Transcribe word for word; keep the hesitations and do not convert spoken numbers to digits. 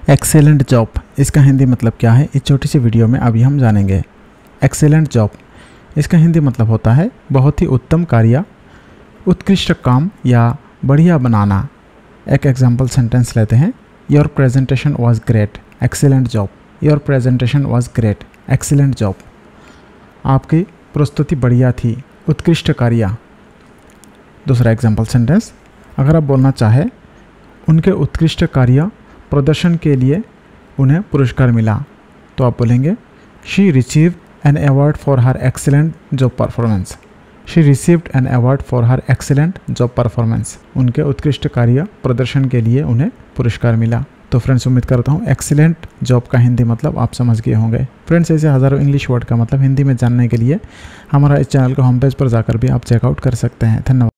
Excellent job, इसका हिंदी मतलब क्या है, इस छोटी सी वीडियो में अभी हम जानेंगे। एक्सेलेंट जॉब, इसका हिंदी मतलब होता है बहुत ही उत्तम कार्य, उत्कृष्ट काम या बढ़िया बनाना। एक एग्जाम्पल सेंटेंस लेते हैं। Your presentation was great, excellent job. Your presentation was great, excellent job. आपकी प्रस्तुति बढ़िया थी, उत्कृष्ट कार्य। दूसरा एग्जाम्पल सेंटेंस, अगर आप बोलना चाहें उनके उत्कृष्ट कार्य प्रदर्शन के लिए उन्हें पुरस्कार मिला, तो आप बोलेंगे she received an award for her excellent job performance. She received an award for her excellent job performance. उनके उत्कृष्ट कार्य प्रदर्शन के लिए उन्हें पुरस्कार मिला। तो फ्रेंड्स, उम्मीद करता हूँ एक्सीलेंट जॉब का हिंदी मतलब आप समझ गए होंगे। फ्रेंड्स, ऐसे हज़ारों इंग्लिश वर्ड का मतलब हिंदी में जानने के लिए हमारा इस चैनल को होम पेज पर जाकर भी आप चेकआउट कर सकते हैं। धन्यवाद।